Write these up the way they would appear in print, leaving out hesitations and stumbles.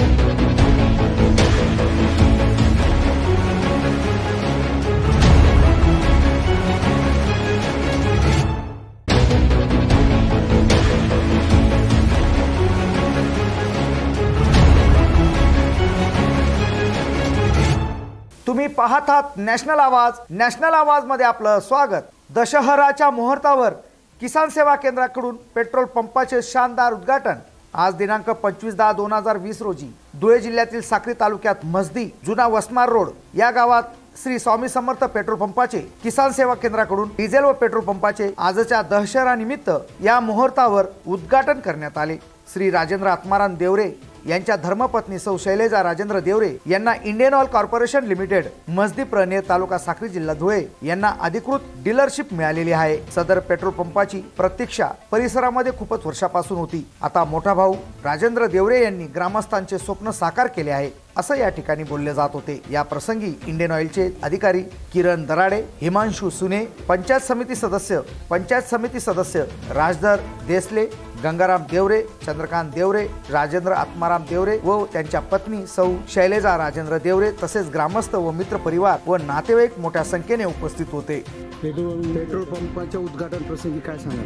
तुम्ही पाहत आहात नॅशनल आवाज। नॅशनल आवाज मध्ये आपलं स्वागत। दशहराच्या मुहूर्तावर किसान सेवा केंद्राकडून पेट्रोल पंपाचे शानदार उद्घाटन। आज दिनांक 25/10/2020 रोजी धुळे जिल्ह्यातील साक्री तालुक्यात मजदी जुना वसमार रोड या गावात श्री स्वामी समर्थ पेट्रोल पंपाचे किसान सेवा केंद्राकडून डिझेल व पेट्रोल पंपाचे आजच्या दशहरा निमित्त या मुहूर्तावर उद्घाटन करण्यात आले। श्री राजेंद्र आत्माराम देवरे यांच्या धर्मपत्नी सौ शैलेजा राजेंद्र देवरे यांना इंडियन ऑइल कॉर्पोरेशन लिमिटेड मजदी प्रनेर तालुका साक्री जिल्हा धुळे यांना अधिकृत डीलरशिप मिळालेली आहे। सदर पेट्रोल पंपाची प्रतीक्षा परिसरामध्ये खूपच वर्षापासून होती। आता मोठा भाऊ राजेंद्र देवरे यांनी ग्रामस्थांचे स्वप्न साकार केले आहे असं या ठिकाणी बोलले जात होते। या प्रसंगी इंडियन ऑइलचे अधिकारी किरण दराडे, हिमांशु सुने, पंचायत समिती सदस्य राजधर देसले, गंगाराम देवरे, चंद्रकांत देवरे, राजेंद्र आत्माराम देवरे व त्यांच्या पत्नी सौ शैलेजा राजेंद्र देवरे तसेच ग्रामस्थ व मित्र परिवार व नातेवाईक मोठ्या संख्येने उपस्थित होते। पेट्रोल पंपाच्या उद्घाटन प्रसंगी काय सांगाल?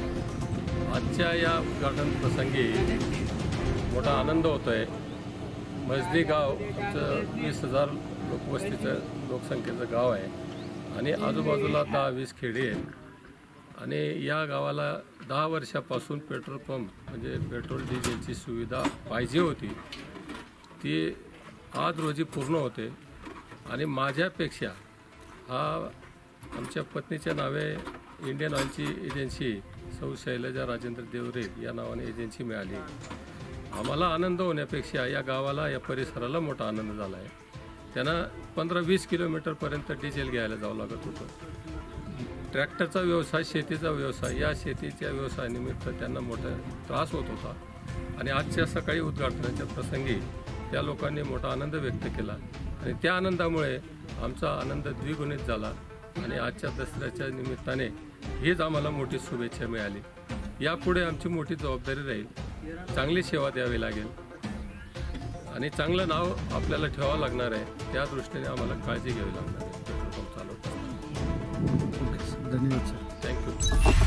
आजच्या या उद्घाटन प्रसंगी मोठा आनंद होतोय। मजदी गाव आमचं 20,000 लोकवस्तीचं लोकसंख्येचं गाव आहे आणि आजूबाजूला 10-20 खेडी आहेत आणि या गावाला 10 वर्षापासून पेट्रोल पंप म्हणजे पेट्रोल डिझेलची सुविधा पाहिजे होती, ती आज रोजी पूर्ण होते। आणि माझ्यापेक्षा हा आमच्या पत्नीच्या नावे इंडियन ऑइलची एजन्सी सौ शैलेजा राजेंद्र देवरे या नावाने एजन्सी मिळाली। आम्हाला आनंद होण्यापेक्षा या गावाला या परिसराला मोठा आनंद झाला आहे। त्यांना 15-20 किलोमीटरपर्यंत डिझेल घ्यायला जावं लागत होतं। ट्रॅक्टरचा व्यवसाय, शेतीचा व्यवसाय, या शेतीच्या व्यवसायानिमित्त त्यांना मोठा त्रास होत होता आणि आजच्या सकाळी उद्घाटनाच्या प्रसंगी त्या लोकांनी मोठा आनंद व्यक्त केला आणि त्या आनंदामुळे आमचा आनंद द्विगुणित झाला आणि आजच्या दसऱ्याच्या निमित्ताने हीच आम्हाला मोठी शुभेच्छा मिळाली। यापुढे आमची मोठी जबाबदारी राहील, चांगली सेवा द्यावी लागेल आणि चांगलं नाव आपल्याला ठेवावं लागणार आहे। त्या दृष्टीने आम्हाला काळजी घ्यावी लागणार आहे पेट्रोल पंप चालवताना। धन्यवाद सर। थँक्यू।